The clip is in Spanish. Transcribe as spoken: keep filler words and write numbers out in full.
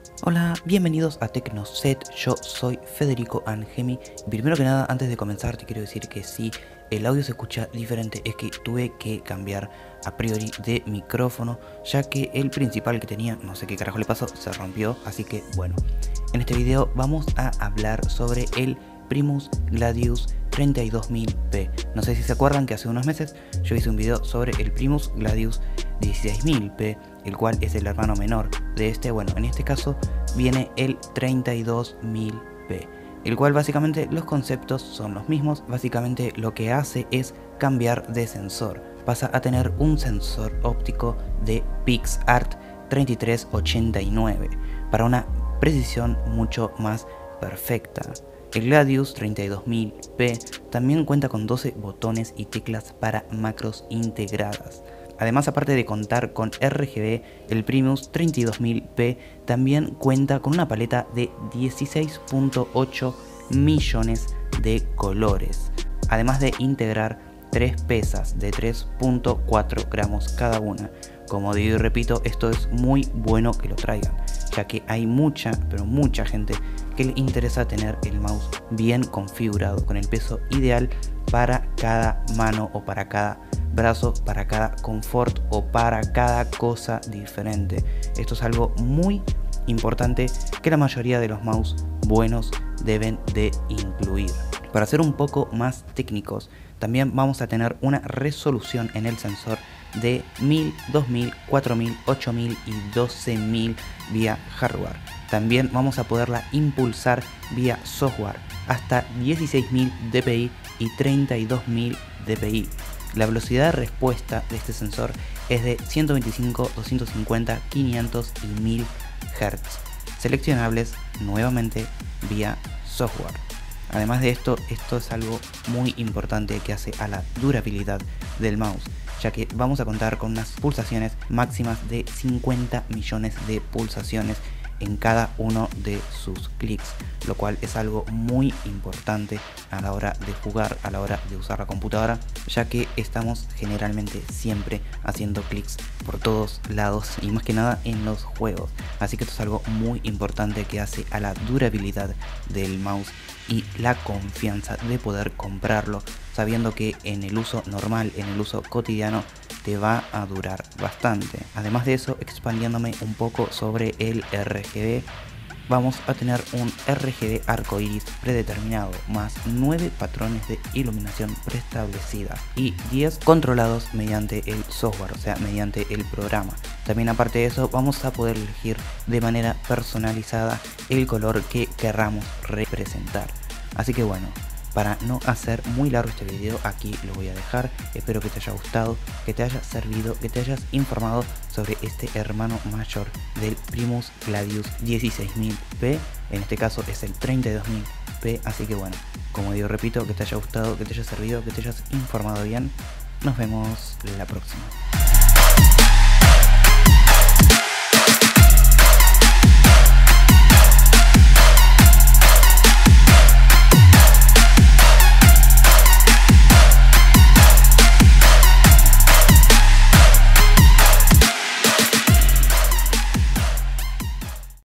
Hola, bienvenidos a Tecnoset, yo soy Federico Angemi. Primero que nada, antes de comenzar te quiero decir que si el audio se escucha diferente es que tuve que cambiar a priori de micrófono, ya que el principal que tenía, no sé qué carajo le pasó, se rompió, así que bueno. En este video vamos a hablar sobre el Primus Gladius treinta y dos mil P. No sé si se acuerdan que hace unos meses yo hice un video sobre el Primus Gladius dieciséis mil P, el cual es el hermano menor de este. Bueno, en este caso viene el treinta y dos mil P, el cual básicamente los conceptos son los mismos. Básicamente lo que hace es cambiar de sensor. Pasa a tener un sensor óptico de PixArt treinta y tres ochenta y nueve para una precisión mucho más perfecta. El Gladius treinta y dos mil P también cuenta con doce botones y teclas para macros integradas. Además, aparte de contar con R G B, el Primus treinta y dos mil P también cuenta con una paleta de dieciséis punto ocho millones de colores, además de integrar tres pesas de tres punto cuatro gramos cada una. Como digo y repito, esto es muy bueno que lo traigan, ya que hay mucha, pero mucha gente que le interesa tener el mouse bien configurado, con el peso ideal para cada mano o para cada brazo, para cada confort o para cada cosa diferente. Esto es algo muy importante que la mayoría de los mouse buenos deben de incluir. Para ser un poco más técnicos, también vamos a tener una resolución en el sensor de mil, dos mil, cuatro mil, ocho mil y doce mil vía hardware. También vamos a poderla impulsar vía software hasta dieciséis mil D P I y treinta y dos mil D P I. La velocidad de respuesta de este sensor es de ciento veinticinco, doscientos cincuenta, quinientos y mil hertz, seleccionables nuevamente vía software. Además de esto, esto es algo muy importante que hace a la durabilidad del mouse, ya que vamos a contar con unas pulsaciones máximas de cincuenta millones de pulsaciones en cada uno de sus clics, lo cual es algo muy importante a la hora de jugar, a la hora de usar la computadora, ya que estamos generalmente siempre haciendo clics por todos lados y más que nada en los juegos. Así que esto es algo muy importante que hace a la durabilidad del mouse y la confianza de poder comprarlo sabiendo que en el uso normal, en el uso cotidiano, te va a durar bastante. Además de eso, expandiéndome un poco sobre el R G B, vamos a tener un R G B arcoiris predeterminado, más nueve patrones de iluminación preestablecida y diez controlados mediante el software, o sea, mediante el programa. También, aparte de eso, vamos a poder elegir de manera personalizada el color que querramos representar. Así que bueno, para no hacer muy largo este video, aquí lo voy a dejar. Espero que te haya gustado, que te haya servido, que te hayas informado sobre este hermano mayor del Primus Gladius dieciséis mil P. En este caso es el treinta y dos mil P. Así que bueno, como digo, repito, que te haya gustado, que te haya servido, que te hayas informado bien. Nos vemos la próxima.